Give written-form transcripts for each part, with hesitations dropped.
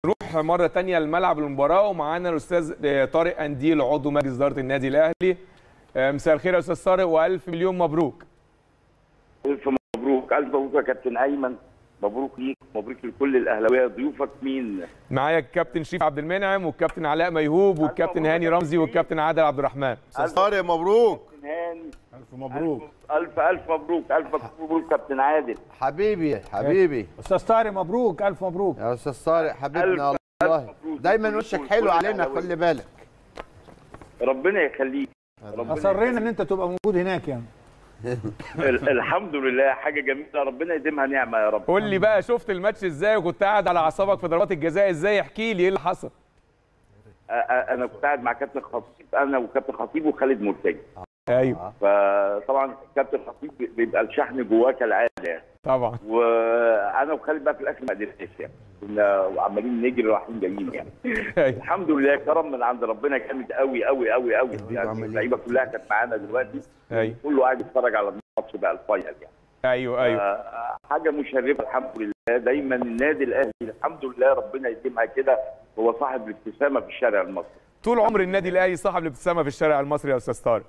نروح مره ثانيه لملعب المباراه، ومعانا الاستاذ طارق قنديل عضو مجلس اداره النادي الاهلي. مساء الخير يا استاذ طارق، والف مليون مبروك. الف مبروك، الف مبروك يا كابتن ايمن، مبروك ليك، مبروك لكل الاهلاويه. ضيوفك مين؟ معايا الكابتن شريف عبد المنعم والكابتن علاء ميهوب والكابتن هاني رمزي والكابتن عادل عبد الرحمن. استاذ طارق مبروك. كابتن هاني الف مبروك. الف مبروك، الف مبروك كابتن عادل. حبيبي حبيبي استاذ طارق مبروك، الف مبروك يا استاذ طارق حبيبنا والله. دايما وشك حلو علينا، خلي بالك. ربنا يخليك. اصرينا ان انت تبقى موجود هناك يعني. الحمد لله، حاجه جميله، ربنا يديمها نعمه يا رب. قول لي بقى، شفت الماتش ازاي وكنت قاعد على اعصابك في ضربات الجزاء ازاي؟ احكي لي ايه اللي حصل. انا كنت قاعد مع كابتن خطيب، انا وكابتن خطيب وخالد مرتجي. ايوه فطبعا كابتن خطيب بيبقى الشحن جواه كالعاده يعني. طبعا. وانا وخالد بقى في الاخر ما قدرناش يعني، كنا عمالين نجري رايحين جايين يعني. الحمد لله، كرم من عند ربنا جامد قوي قوي قوي قوي يعني. اللعيبه كلها كانت معانا دلوقتي، كله قاعد يتفرج على الماتش بقى الفاينل يعني. ايوه حاجه مشرفه الحمد لله. دايما النادي الاهلي الحمد لله ربنا يديمها كده، هو صاحب الابتسامه في الشارع المصري. طول عمر النادي الاهلي صاحب الابتسامه في الشارع المصري يا استاذ طارق.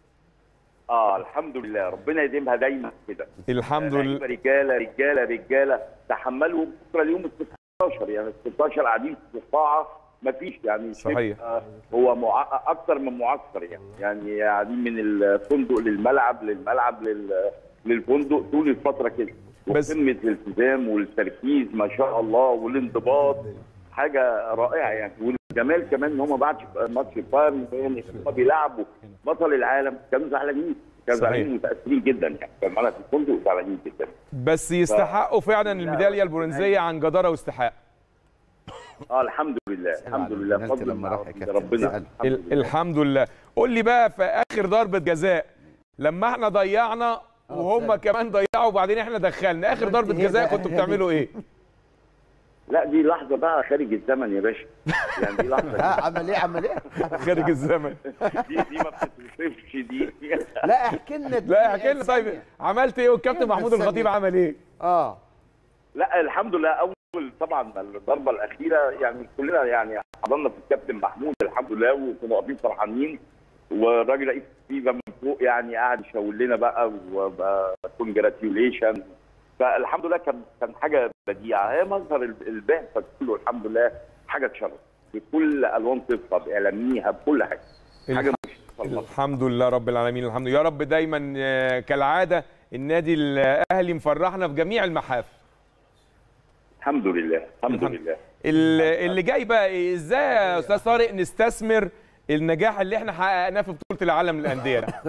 الحمد لله، ربنا يديمها دايما كده. الحمد لله. رجاله رجاله رجاله تحملوا بكره اليوم ال 16 يعني، ال 16 قاعدين في القاعه مفيش يعني. صحيح. هو اكتر من معسكر يعني قاعدين من الفندق للملعب للفندق طول الفتره كده. بس قمه الالتزام والتركيز ما شاء الله والانضباط، حاجه رائعه يعني. والجمال كمان ان هم بعد ماتش البايرن هم بيلعبوا بطل العالم، كانوا زعلانين، كانوا زعلانين متاثرين جدا يعني، كانوا معانا في الفندق وزعلانين جدا. بس يستحقوا فعلا الميداليه البرونزيه عن جداره واستحقاق. الحمد لله الحمد لله بفضل ربنا. الحمد لله. قول لي بقى، في اخر ضربه جزاء لما احنا ضيعنا وهم كمان ضيعوا وبعدين احنا دخلنا، اخر ضربه جزاء كنتوا بتعملوا ايه؟ لا دي لحظه بقى خارج الزمن يا باشا يعني. دي لحظه عمل ايه خارج الزمن. دي ما بتتوصفش دي. لا احكي لنا. طيب عملت ايه والكابتن محمود الخطيب عمل ايه؟ لا الحمد لله. اول طبعا الضربه الاخيره يعني كلنا يعني حضرنا في الكابتن محمود الحمد لله، وكنا واقفين فرحانين، والراجل رئيس الفيفا من فوق يعني قاعد يشاور لنا بقى وكونجراتيوليشن. فالحمد لله كان حاجه بديعه، هي مظهر البعثه كله الحمد لله، حاجه تشرف بكل الوان طفها باعلاميها بكل حاجه. حاجه الحمد لله رب العالمين. الحمد لله يا رب. دايما كالعاده النادي الاهلي مفرحنا في جميع المحافل. الحمد لله الحمد لله. اللي جاي بقى ازاي يا استاذ طارق نستثمر النجاح اللي احنا حققناه في بطوله العالم للانديه ده؟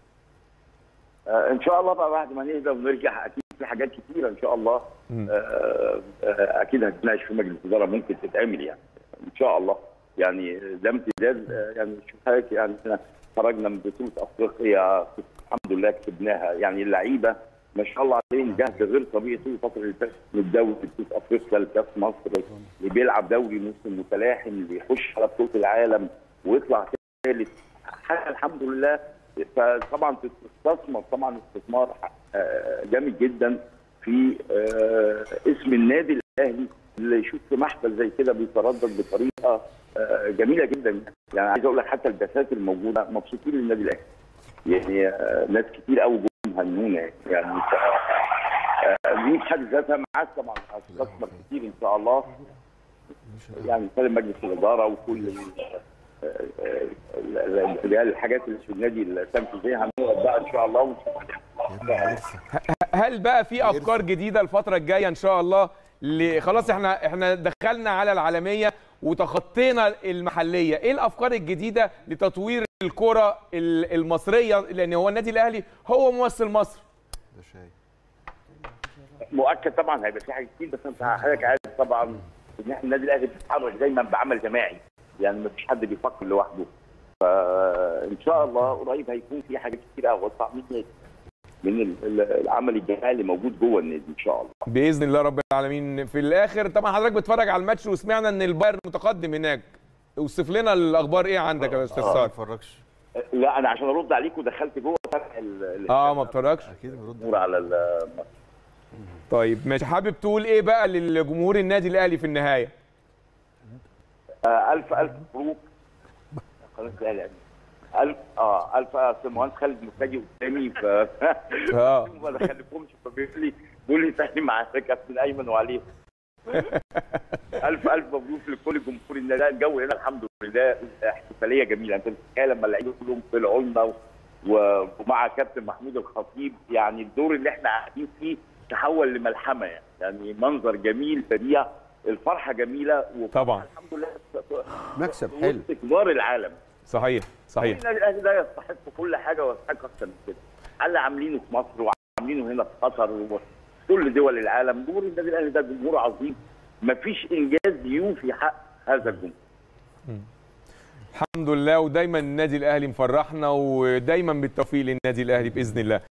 ان شاء الله بقى بعد ما نهدى ونرجع اكيد في حاجات كتيره ان شاء الله. اكيد هتناقش في مجلس الاداره ممكن تتعمل يعني ان شاء الله يعني. ده امتداد يعني. شوف حضرتك يعني احنا خرجنا من بطوله افريقيا الحمد لله كسبناها يعني. اللعيبه ما شاء الله عليهم جهد غير طبيعي طول الفتره اللي فاتت، من الدوري بطوله افريقيا لكاس مصر، اللي بيلعب دوري موسم متلاحم، اللي يخش على بطوله العالم ويطلع ثالث، حاجه الحمد لله. فطبعا تستثمر طبعا استثمار جامد جدا في اسم النادي الاهلي، اللي يشوف في محفل زي كده بيتردد بطريقه جميله جدا يعني. عايز اقول لك حتى الدفاتر الموجوده مبسوطين للنادي الاهلي يعني. ناس كتير قوي جم هنونا يعني. دي في حد ذاتها معاك طبعا هتستثمر كتير ان شاء الله يعني. سالم مجلس الاداره وكل الحاجات اللي في النادي التنفيذيه هنقعد بقى ان شاء الله. هل بقى في افكار جديده الفتره الجايه ان شاء الله؟ خلاص احنا دخلنا على العالميه وتخطينا المحليه، ايه الافكار الجديده لتطوير الكره المصريه؟ لان هو النادي الاهلي هو ممثل مصر. مؤكد طبعا هيبقى في حاجات كتير، بس انت حضرتك عارف طبعا ان احنا النادي الاهلي بيتحرك دايما بعمل جماعي يعني، ما فيش حد بيفكر لوحده. فان شاء الله قريب هيكون في حاجات كتير قوي من العمل الجماعي اللي موجود جوه النادي ان شاء الله باذن الله رب العالمين. في الاخر طبعا حضرتك بتتفرج على الماتش وسمعنا ان البايرن متقدم هناك، اوصف لنا الاخبار ايه عندك يا استاذ صالح؟ ما بتفرجش. لا انا عشان ارد عليك ودخلت جوه ما بتفرجش اكيد بنرد على طيب ماشي. حابب تقول ايه بقى للجمهور النادي الاهلي في النهايه؟ الف مبروك قناه الاهلي. الف المهندس خالد مفاجئ قدامي ما دخلكمش، بيقول لي سهلي معاك كابتن ايمن وعليه. الف مبروك لكل جمهور النادي. الجو هنا الحمد لله احتفاليه جميله. انت متخيل لما اللعيبه كلهم طلعوا لنا ومع كابتن محمود الخطيب، يعني الدور اللي احنا قاعدين فيه تحول لملحمه، يعني منظر جميل بديع، الفرحه جميله طبعا الحمد لله. مكسب حلو كبار العالم. صحيح النادي الاهلي ده يستحق كل حاجه ويستحق اكثر من كده. اللي عاملينه في مصر وعاملينه هنا في قطر وكل دول العالم. جمهور النادي الاهلي ده جمهور عظيم، مفيش انجاز يوفي حق هذا الجمهور. الحمد لله، ودايما النادي الاهلي مفرحنا، ودايما بالتوفيق للنادي الاهلي باذن الله.